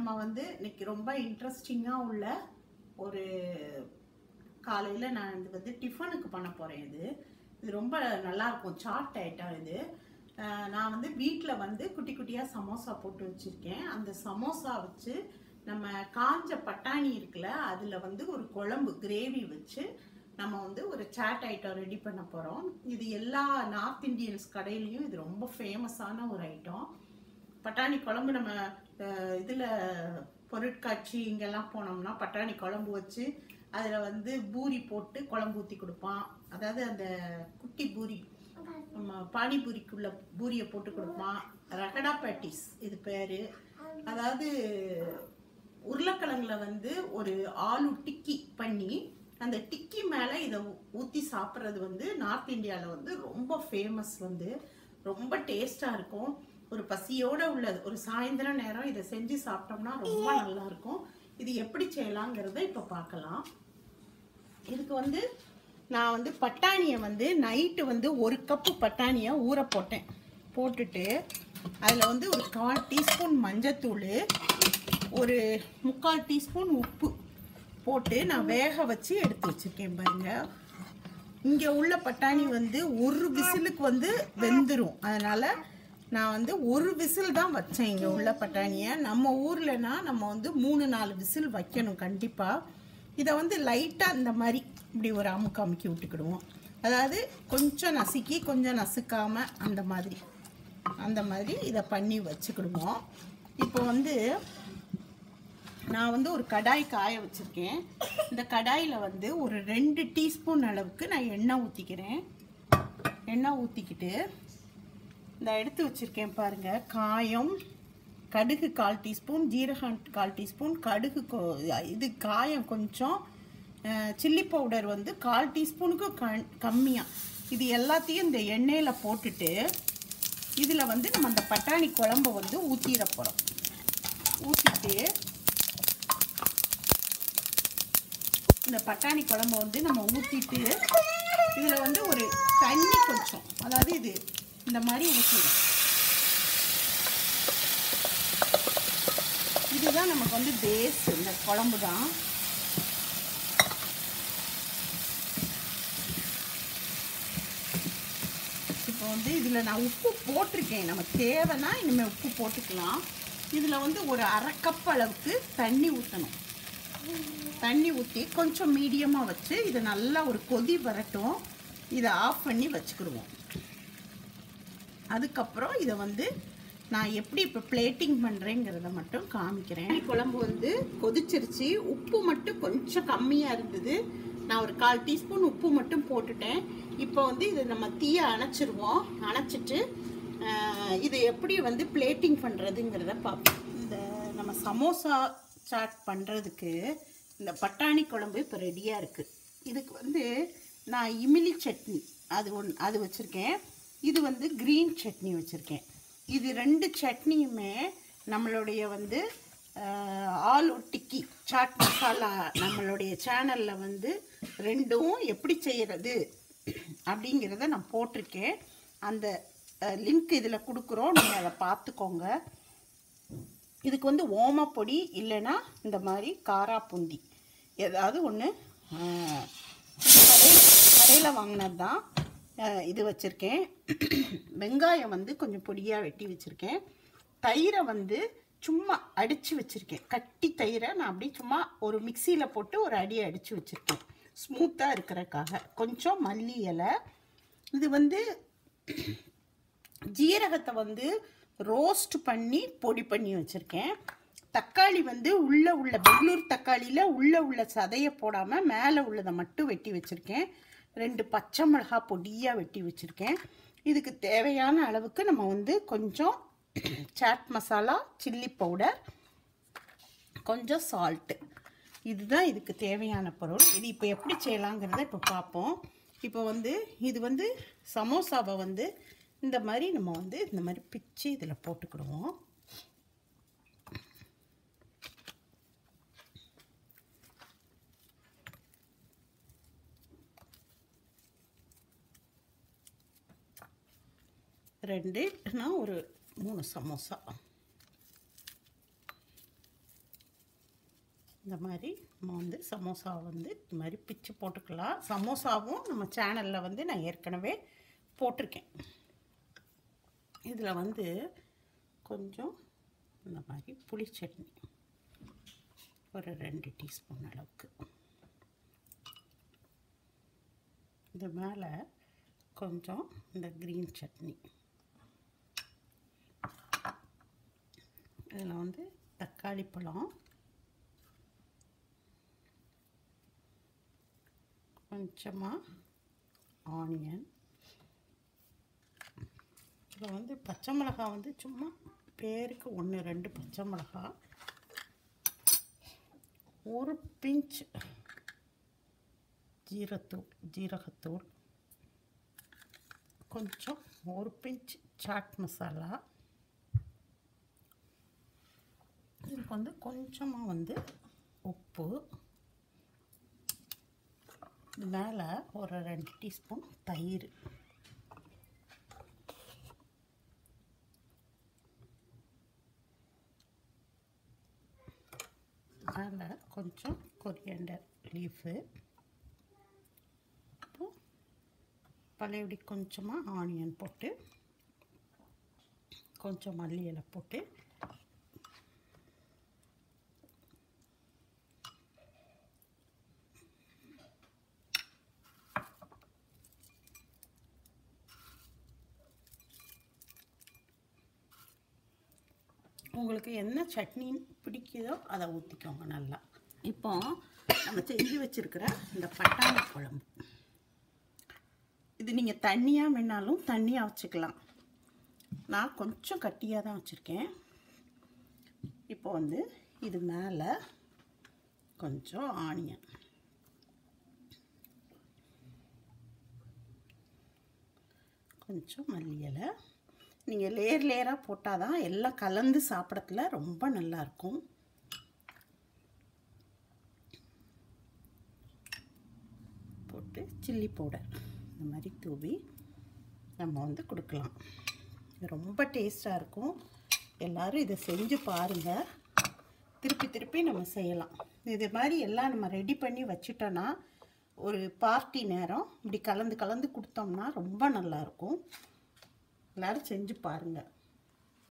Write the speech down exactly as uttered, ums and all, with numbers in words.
நம்ம வந்து இன்னைக்கு ரொம்ப இன்ட்ரெஸ்டிங்கா உள்ள ஒரு காலையில நான் இது வந்து டிஃபனுக்கு பண்ண போறேன். இது இது ரொம்ப நல்லா இருக்கும். சாட் ஐட்டம் இது. நான் வந்து வீட்டில் வந்து குட்டி குட்டியா சமோசா போட்டு வச்சிருக்கேன். அந்த சமோசா வச்சு நம்ம காஞ்ச பட்டாணி இருக்குல்ல, அதுல வந்து ஒரு குழம்பு கிரேவி வச்சு நம்ம வந்து ஒரு சாட் ஐட்டம் ரெடி பண்ண போறோம். இது எல்லா நார்த் இந்தியன்ஸ் கடையிலையும் இது ரொம்ப ஃபேமஸான ஒரு ஐட்டம். பட்டாணி குழம்பு நம்ம இதில் பொருட்காட்சி இங்கெல்லாம் போனோம்னா பட்டாணி குழம்பு வச்சு அதில் வந்து பூரி போட்டு குழம்பு ஊற்றி கொடுப்பான். அதாவது அந்த குட்டி பூரி, நம்ம பானிபூரிக்குள்ள பூரியை போட்டு கொடுப்பான். ரகடா பேட்டிஸ் இது பேர். அதாவது உருளைக்கிழங்குல வந்து ஒரு ஆலு டிக்கி பண்ணி அந்த டிக்கி மேலே இதை ஊற்றி சாப்பிட்றது வந்து நார்த் இந்தியாவில் வந்து ரொம்ப ஃபேமஸ். வந்து ரொம்ப டேஸ்டாக இருக்கும். ஒரு பசியோடு உள்ள ஒரு சாயந்தர நேரம் இதை செஞ்சு சாப்பிட்டோம்னா ரொம்ப நல்லா இருக்கும். இது எப்படி செய்யலாங்கிறத இப்போ பார்க்கலாம். இதுக்கு வந்து நான் வந்து பட்டாணியை வந்து நைட்டு வந்து ஒரு கப்பு பட்டாணியை ஊற போட்டேன். போட்டுட்டு அதில் வந்து ஒரு கால் டீஸ்பூன் மஞ்சத்தூள், ஒரு முக்கால் டீஸ்பூன் உப்பு போட்டு நான் வேக வச்சு எடுத்து வச்சுருக்கேன். பாருங்க, இங்கே உள்ள பட்டாணி வந்து ஒரு விசிலுக்கு வந்து வெந்துடும். அதனால் நான் வந்து ஒரு விசில் தான் வச்சேன் இங்கே உள்ள பட்டாணியை. நம்ம ஊர்லனா நம்ம வந்து மூணு நாலு விசில் வைக்கணும் கண்டிப்பாக. இதை வந்து லைட்டாக இந்த மாதிரி இப்படி ஒரு அமுக்கு அமுக்கி விட்டுக்கிடுவோம். அதாவது கொஞ்சம் நசுக்கி கொஞ்சம் நசுக்காமல் அந்த மாதிரி அந்த மாதிரி இதை பண்ணி வச்சுக்கிடுவோம். இப்போ வந்து நான் வந்து ஒரு கடாய் காய வச்சுருக்கேன். இந்த கடாயில் வந்து ஒரு ரெண்டு டீஸ்பூன் அளவுக்கு நான் எண்ணெய் ஊற்றிக்கிறேன். எண்ணெய் ஊற்றிக்கிட்டு இந்த எடுத்து வச்சுருக்கேன் பாருங்கள், காயம், கடுகு கால் டீஸ்பூன், ஜீரகம் கால் டீஸ்பூன், கடுகு இது காயம் கொஞ்சம், சில்லி பவுடர் வந்து கால் டீஸ்பூனுக்கு க கம்மியாக இது எல்லாத்தையும் இந்த எண்ணெயில் போட்டுட்டு இதில் வந்து நம்ம அந்த பட்டாணி குழம்பை வந்து ஊற்றிட போகிறோம். ஊற்றிட்டு இந்த பட்டாணி குழம்பை வந்து நம்ம ஊற்றிட்டு இதில் வந்து ஒரு தண்ணி கொஞ்சம், அதாவது இது இந்த மாதிரி ஊற்றிடும். இதுதான் நமக்கு வந்து பேஸ், இந்த குழம்பு தான். இப்போ வந்து இதில் நான் உப்பு போட்டிருக்கேன். நம்ம தேவைன்னா இனிமேல் உப்பு போட்டுக்கலாம். இதில் வந்து ஒரு அரை கப் அளவுக்கு தண்ணி ஊற்றணும். தண்ணி ஊற்றி கொஞ்சம் மீடியமாக வச்சு இதை நல்லா ஒரு கொதி வரட்டும். இதை ஆஃப் பண்ணி வச்சுக்கிடுவோம். அதுக்கப்புறம் இதை வந்து நான் எப்படி இப்போ பிளேட்டிங் பண்ணுறேங்கிறத மட்டும் காமிக்கிறேன். குழம்பு வந்து கொதிச்சிருச்சு. உப்பு மட்டும் கொஞ்சம் கம்மியாக இருந்தது. நான் ஒரு கால் டீஸ்பூன் உப்பு மட்டும் போட்டுட்டேன். இப்போ வந்து இதை நம்ம தீயை அணைச்சிருவோம். அணைச்சிட்டு இது எப்படி வந்து பிளேட்டிங் பண்ணுறதுங்கிறத பார்ப்போம். இந்த நம்ம சமோசா சாட் பண்ணுறதுக்கு இந்த பட்டாணி குழம்பு இப்போ ரெடியாக இருக்குது. இதுக்கு வந்து நான் இமிலி சட்னி அது ஒன்று அது வச்சுருக்கேன். இது வந்து க்ரீன் சட்னி வச்சுருக்கேன். இது ரெண்டு சட்னியுமே நம்மளுடைய வந்து ஆலு டிக்கி சாட் மசாலா நம்மளுடைய சேனலில் வந்து ரெண்டும் எப்படி செய்கிறது அப்படிங்கிறத நான் போட்டிருக்கேன். அந்த லிங்க் இதில் கொடுக்குறோம், நீங்கள் அதை பார்த்துக்கோங்க. இதுக்கு வந்து ஓமப்பொடி இல்லைன்னா இந்த மாதிரி காராப்பூந்தி ஏதாவது ஒன்று கடையில் கடையில் வாங்கினது தான் இது வச்சுருக்கேன். வெங்காயம் வந்து கொஞ்சம் பொடியாக வெட்டி வச்சுருக்கேன். தயிரை வந்து சும்மா அடித்து வச்சுருக்கேன். கட்டி தயிரை நான் அப்படி சும்மா ஒரு மிக்சியில் போட்டு ஒரு அடி அடித்து வச்சுருக்கேன், ஸ்மூத்தாக இருக்கிறதுக்காக. கொஞ்சம் மல்லி இலை. இது வந்து ஜீரகத்தை வந்து ரோஸ்ட் பண்ணி பொடி பண்ணி வச்சுருக்கேன். தக்காளி வந்து உள்ளே உள்ள பெங்களூர் தக்காளியில் உள்ளே உள்ள சதையை போடாமல் மேலே உள்ளதை மட்டும் வெட்டி வச்சுருக்கேன். ரெண்டு பச்சை மிளகா பொடியாக வெட்டி வச்சுருக்கேன். இதுக்கு தேவையான அளவுக்கு நம்ம வந்து கொஞ்சம் சாட் மசாலா, சில்லி பவுடர், கொஞ்சம் சால்ட்டு, இதுதான் இதுக்கு தேவையான பொருள். இது இப்போ எப்படி செய்யலாங்கிறத இப்போ பார்ப்போம். இப்போ வந்து இது வந்து சமோசாவை வந்து இந்த மாதிரி நம்ம வந்து இந்த மாதிரி பிச்சு இதில் போட்டுக்கிடுவோம். ரெண்டுனா ஒரு மூணு சமோசா. இந்த மாதிரி நம்ம வந்து சமோசா வந்து இந்த மாதிரி பிச்சு போட்டுக்கலாம். சமோசாவும் நம்ம சேனலில் வந்து நான் ஏற்கனவே போட்டிருக்கேன். இதில் வந்து கொஞ்சம் இந்த மாதிரி புளி சட்னி ஒரு ரெண்டு டீஸ்பூன் அளவுக்கு, இது மேலே கொஞ்சம் இந்த க்ரீன் சட்னி, இதில் வந்து தக்காளி பழம், கொஞ்சமாக ஆனியன், இதில் வந்து பச்சை மிளகாய் வந்து சும்மா பேருக்கு ஒன்று ரெண்டு பச்சை மிளகாய், ஒரு பிஞ்ச் ஜீரத்தூள் ஜீரகத்தூள், கொஞ்சம் ஒரு பிஞ்ச் சாட் மசாலா, இதுக்கு வந்து கொஞ்சமாக வந்து உப்பு, மேலே ஒரு ரெண்டு டீஸ்பூன் தயிர், மேலே கொஞ்சம் கொரியண்டர் லீஃபு, அப்புறம் பழையபடி கொஞ்சமாக ஆனியன் போட்டு கொஞ்சம் மல்லி இலை போட்டு உங்களுக்கு என்ன சட்னி பிடிக்குதோ அதை ஊற்றிக்கோங்க நல்லா. இப்போ நம்ம செஞ்சு வச்சுருக்கிற இந்த பட்டாணி குழம்பு, இது நீங்கள் தண்ணியாக வேணாலும் தண்ணியாக வச்சுக்கலாம். நான் கொஞ்சம் கட்டியாக தான் வச்சுருக்கேன். இப்போ வந்து இது மேலே கொஞ்சம் ஆனியன், கொஞ்சம் மல்லி இலை, நீங்கள் லேயர் லேயராக போட்டால் தான் எல்லாம் கலந்து சாப்பிடத்துல ரொம்ப நல்லாயிருக்கும். போட்டு சில்லி பவுடர் இந்த மாதிரி தூவி நம்ம வந்து கொடுக்கலாம். இது ரொம்ப டேஸ்ட்டாக இருக்கும். எல்லோரும் இதை செஞ்சு பாருங்கள். திருப்பி திருப்பி நம்ம செய்யலாம். இது மாதிரி எல்லாம் நம்ம ரெடி பண்ணி வச்சுட்டோன்னா ஒரு பார்ட்டி நேரம் இப்படி கலந்து கலந்து கொடுத்தோம்னா ரொம்ப நல்லாயிருக்கும். எல்லோரும் செஞ்சு பாருங்கள்.